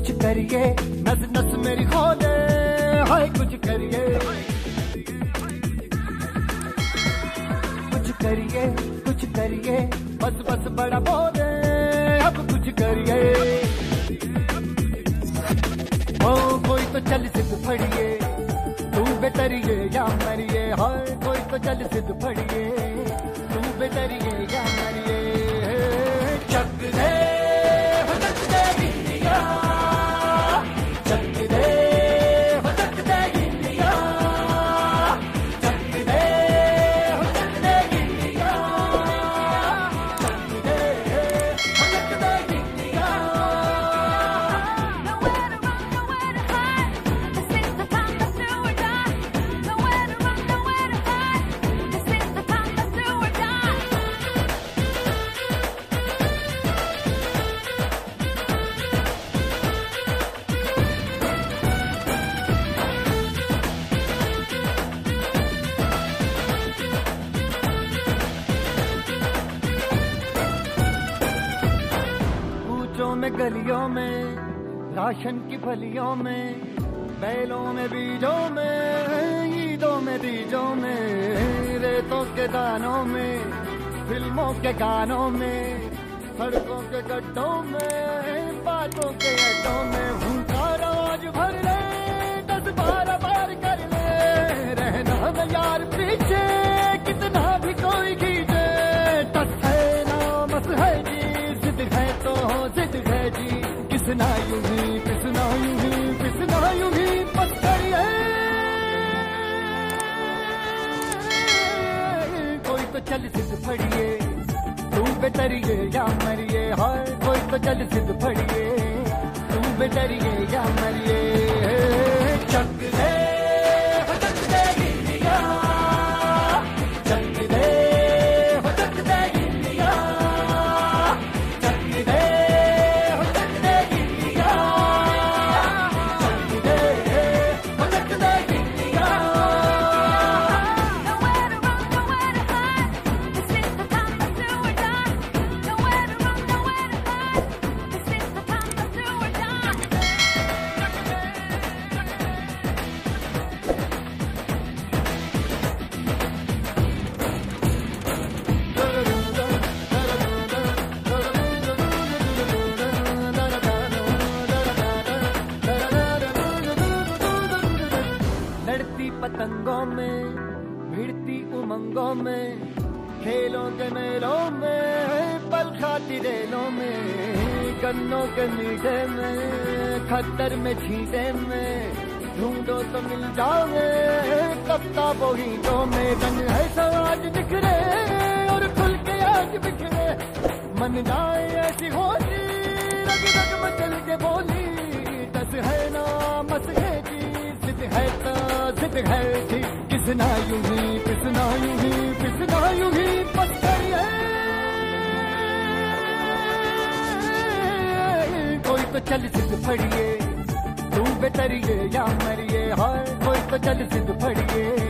कुछ करिए, नस नस मेरी खोले, हाय कुछ करिए, कुछ करिए, कुछ करिए, बस बस बड़ा बोले, अब कुछ करिए। ओ कोई तो चल सिद्ध फड़िए, तू बेतरिए या मरिए, हाय कोई तो चल सिद्ध फड़िए, तू बेतरिए या मरिए। चक दे में गलियों में, राशन की फलियों में, बैलों में बीजों में, ईदों में तीजों में, रेतों के दानों में, फिल्मों के गानों में, सड़कों के गड्ढों में, बातों के अड्डों में, हुंकार आज भर ले, 10-12 बार कर ले, रहना न यार पीछे, कितना भी कोई खींचे, टस है ना मस है जी, जिद है तो जिद है जी, किसना यूं ही, किसना यूं ही, किसना यूं ही पत्थर है। कोई तो चल सिद्ध फड़िए, तू बेतरिए या मरिए, हाय कोई तो चल सिद्ध फड़िए, तू बेतरिए या मरिए। चक दे पतंगों में, भिड़ती उमंगों में, खेलों के मेलों में, पल खाती रेलों में, गन्नों के मीठे में, खद्दर में छींटे में, ढूंढो तो मिल जाओगे, किताबों हीटों में, रंग है समाज बिखरे और खुल के आज बिखरे, मन जाए ऐसी होली, रग रग मचल के बोली, दस है ना मस है जी, जिद है तो जिद है जी, किसना यूं ही, किसना यूं ही, किसना यूं ही पत्थर है। कोई तो चल सिद्ध फड़िए, तू बेतरिए या मरिए, हाय कोई तो चल सिद्ध फड़िए,